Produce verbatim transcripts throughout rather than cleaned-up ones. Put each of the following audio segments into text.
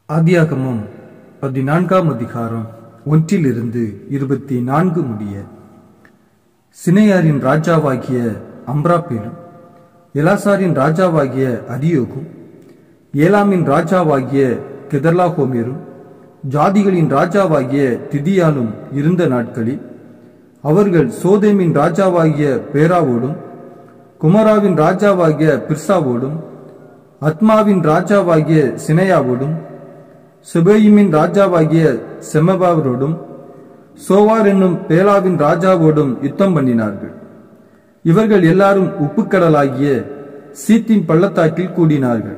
ஆதியாகமம் பதினான்காம் அதிகாரம் ஒன்றிலிருந்து இருபத்தி நான்கு முடிய. சினையாரின் ராஜாவாகிய அம்ராப்பேலும், எலாசாரின் ராஜாவாகிய அரியோகும், ஏலாமின் ராஜாவாகிய கெதர்லாகோமேரும், ஜாதிகளின் ராஜாவாகிய திதியாலும் இருந்த நாட்களில் அவர்கள் சோதேமின் ராஜாவாகிய பேராவோடும், குமராவின் ராஜாவாகிய பிர்சாவோடும், அத்மாவின் ராஜாவாகிய சினையாவோடும், செபோயிமின் ராஜாவாகிய செமபாவரோடும், சோவார் என்னும் பேலாவின் ராஜாவோடும் யுத்தம் பண்ணினார்கள். இவர்கள் எல்லாரும் உப்புக்கடலாகிய சீத்தின் பள்ளத்தாக்கில் கூடினார்கள்.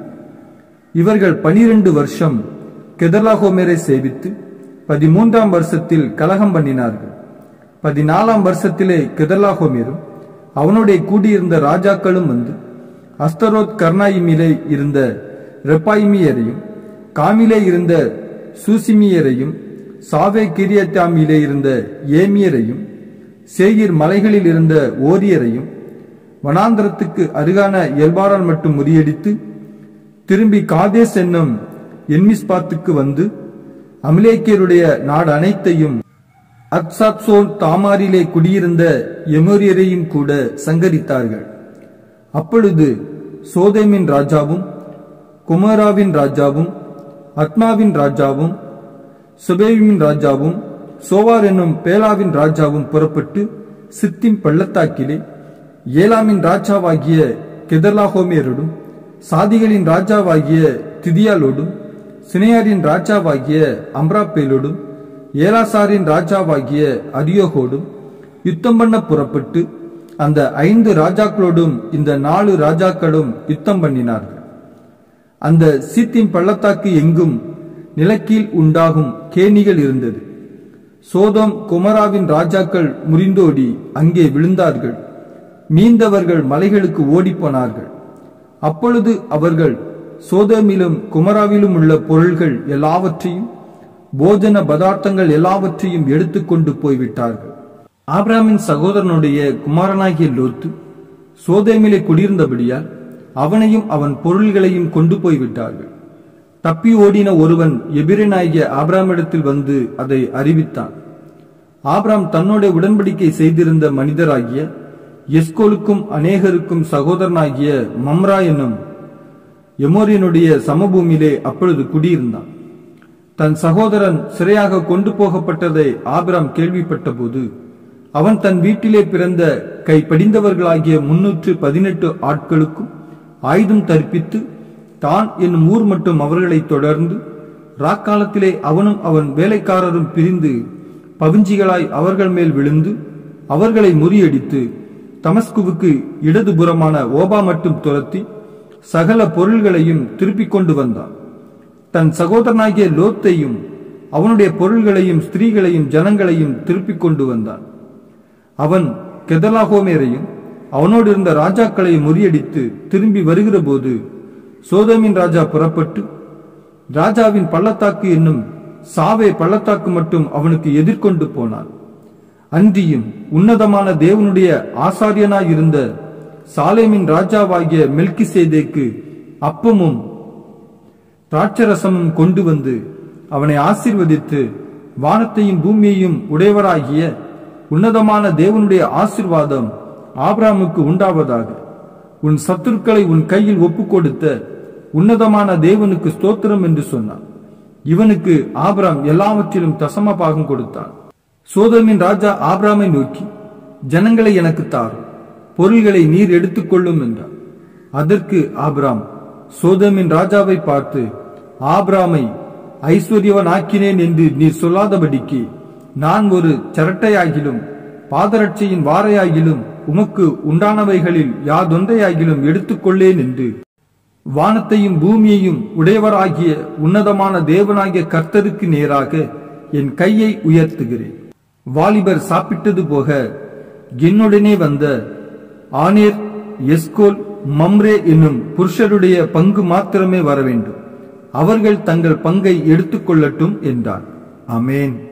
இவர்கள் பனிரெண்டு வருஷம் கெதர்லாகோமேரை சேவித்து பதிமூன்றாம் வருஷத்தில் கலகம் பண்ணினார்கள். பதினாலாம் வருஷத்திலே கெதர்லாகோமேரும் அவனுடைய கூடியிருந்த ராஜாக்களும் வந்து அஸ்தரோத் கர்னாயிமிலே இருந்த ரெப்பாயிமியரையும், காமிலே இருந்த சூசிமியரையும், சாவே கிரியத்தாமிலே இருந்த ஏமியரையும், சேயிர் மலைகளில் இருந்த ஓரியரையும், வனாந்திரத்துக்கு அருகான எல்பாரால் மட்டும் முறியடித்து திரும்பி காதேஸ் என்னும் என்மிஸ்பாத்துக்கு வந்து அமலேக்கியருடைய நாடு அனைத்தையும் அத்சாத்சோன் தாமாரிலே குடியிருந்த எமோரியரையும் கூட சங்கரித்தார்கள். அப்பொழுது சோதேமின் ராஜாவும், குமராவின் ராஜாவும், அத்மாவின் ராஜாவும், செபோயிமின் ராஜாவும், சோவார் என்னும் பேலாவின் ராஜாவும் புறப்பட்டு சித்திம் பள்ளத்தாக்கிலே ஏலாமின் ராஜாவாகிய கெதர்லாகோமேரோடும், சாதிகளின் ராஜாவாகிய திதியாலோடும், சினையாரின் ராஜாவாகிய அம்ராப்பேலோடும், ஏலாசாரின் ராஜாவாகிய அரியோகோடும் யுத்தம் பண்ண புறப்பட்டு அந்த ஐந்து ராஜாக்களோடும் இந்த நாலு ராஜாக்களும் யுத்தம் பண்ணினார்கள். அந்த சீத்தின் பள்ளத்தாக்கு எங்கும் நிலக்கீழ் உண்டாகும் கேணிகள் இருந்தது. சோதோம் குமராவின் ராஜாக்கள் முறிந்தோடி அங்கே விழுந்தார்கள். மீந்தவர்கள் மலைகளுக்கு ஓடிப்போனார்கள். அப்பொழுது அவர்கள் சோதோமிலும் குமராவிலும் உள்ள பொருள்கள் எல்லாவற்றையும், போஜன பதார்த்தங்கள் எல்லாவற்றையும் எடுத்துக்கொண்டு போய்விட்டார்கள். ஆபிரகாமின் சகோதரனுடைய குமாரனாகிய லோத்து சோதோமிலே குடியிருந்தபடியால் அவனையும் அவன் பொருள்களையும் கொண்டு போய்விட்டார்கள். தப்பி ஓடின ஒருவன் எபிரனாகிய ஆபிரகாமிடத்தில் வந்து அதை அறிவித்தான். ஆபிரகாம் தன்னோட உடன்படிக்கை செய்திருந்த மனிதராகிய எஸ்கோலுக்கும் அநேகருக்கும் சகோதரனாகிய மம்ரா என்னும் எமோரியனுடைய சமபூமியிலே அப்பொழுது குடியிருந்தான். தன் சகோதரன் சிறையாக கொண்டு போகப்பட்டதை ஆபிரகாம் கேள்விப்பட்ட போது அவன் தன் வீட்டிலே பிறந்த கை படிந்தவர்களாகிய முன்னூற்று பதினெட்டு ஆட்களுக்கும் ஆயுதம் தரிப்பித்து தான் என்னும் ஊர் மட்டும் அவர்களை தொடர்ந்து ராக்காலத்திலே அவனும் அவன் வேலைக்காரரும் பிரிந்து பவிஞ்சிகளாய் அவர்கள் மேல் விழுந்து அவர்களை முறியடித்து தமஸ்குவுக்கு இடதுபுறமான ஓபா மட்டும் துரத்தி சகல பொருள்களையும் திருப்பிக் கொண்டு வந்தான். தன் சகோதரனாகிய லோத்தையும் அவனுடைய பொருள்களையும் ஸ்திரீகளையும் ஜனங்களையும் திருப்பிக் கொண்டு வந்தான். அவன் கெதர்லாகோமேரையும் அவனோடு இருந்த ராஜாக்களை முறியடித்து திரும்பி வருகிற போது சோதோமின் ராஜா புறப்பட்டு ராஜாவின் பள்ளத்தாக்கு என்னும் சாவே பள்ளத்தாக்கு மட்டும் அவனுக்கு எதிர்கொண்டு போனான். அன்றியும் உன்னதமான தேவனுடைய ஆசாரியனாய் இருந்த சாலேமின் ராஜாவாகிய மெல்கிசேதேக்கு அப்பமும் திராட்சரசமும் கொண்டு வந்து அவனை ஆசீர்வதித்து, வானத்தையும் பூமியையும் உடையவராகிய உன்னதமான தேவனுடைய ஆசீர்வாதம் ஆபிரகாமுக்கு உண்டாவதாக, உன் சத்துருக்களை உன் கையில் ஒப்பு கொடுத்த உன்னதமான தேவனுக்கு ஸ்தோத்திரம் என்று சொன்னான். இவனுக்கு ஆபிரகாம் எல்லாவற்றிலும் தசம பாகம் கொடுத்தான். சோதோமின் ராஜா ஆபிரகாமை நோக்கி, ஜனங்களை எனக்கு தாரும், பொருள்களை நீர் எடுத்துக்கொள்ளும் என்றான். அதற்கு ஆபிரகாம் சோதோமின் ராஜாவை பார்த்து, ஆபிரகாமை ஐஸ்வர்யவன் ஆக்கினேன் என்று நீர் சொல்லாதபடிக்கு நான் ஒரு சரட்டையாகிலும் பாதரட்சையின் வாரையாகிலும் உமக்கு உண்டானவைகளில் யாதொன்றையாகிலும் எடுத்துக்கொள்ளேன் என்று வானத்தையும் பூமியையும் உடையவராகிய உன்னதமான தேவனாகிய கர்த்தருக்கு நேராக என் கையை உயர்த்துகிறேன். வாலிபர் சாப்பிட்டது போக என்னுடனே வந்த ஆனேர், எஸ்கோல், மம்ரே என்னும் புருஷருடைய பங்கு மாத்திரமே வர வேண்டும். அவர்கள் தங்கள் பங்கை எடுத்துக்கொள்ளட்டும் என்றார். ஆமென்.